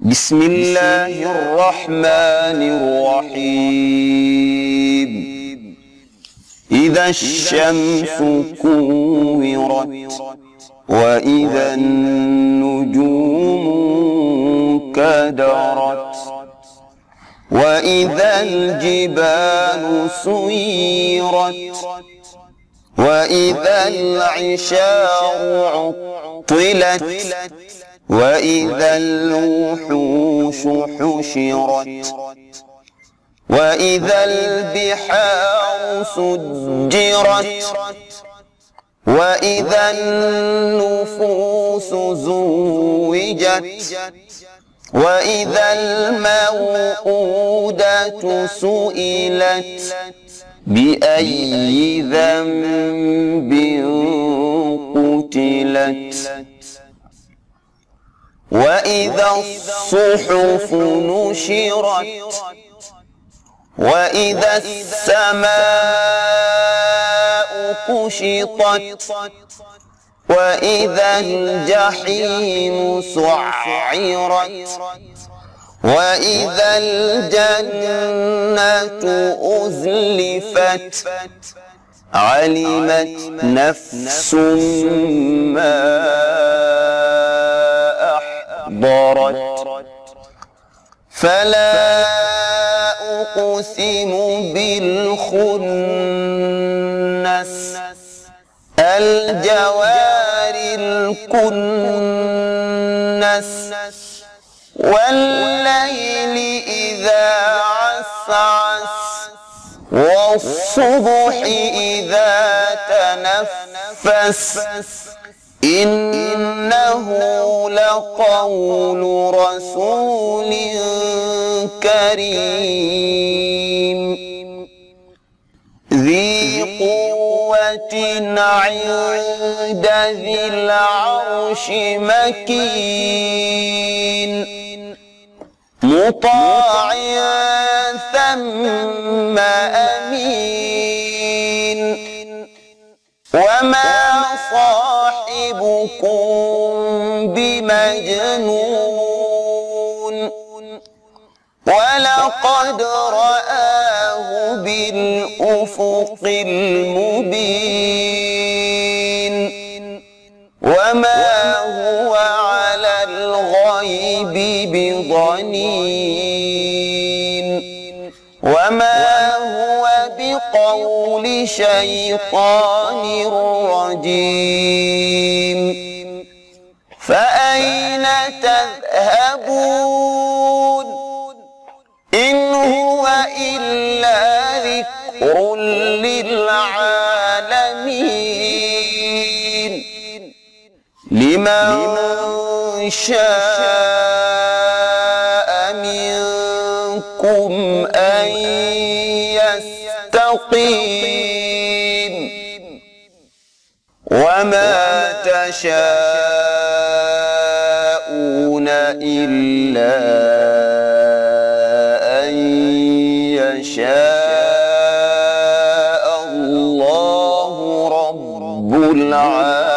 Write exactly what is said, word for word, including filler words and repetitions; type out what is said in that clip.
بسم الله الرحمن الرحيم. إذا الشمس كورت وإذا النجوم كدرت وإذا الجبال سيرت وإذا العشار عطلت وإذا الوحوش حشرت وإذا البحار سجرت وإذا النفوس زوجت وإذا الموءودة سئلت بأي ذنب قتلت وإذا الصحف نشرت وإذا السماء كشطت وإذا الجحيم سعرت وإذا الجنة أزلفت علمت نفس ما أحضرت فلا أقسم بالخنس الجوار الكنس والليل إذا عسعس والصبح إذا تنفس إنه لقول رسول كريم ذي قوة عند ذي العرش مكين مطاع ثم أمين وما صاحبكم بمجنون ولقد رآه بالأفق المبين وما هو على الغيب بضنين وما هو بقول شيطان رجيم فأين تذهبون إن هو إلا ذكر للعالمين لمن شاء منكم أن يستقيم وما تشاءون إلا أن يشاء الله رب العالمين.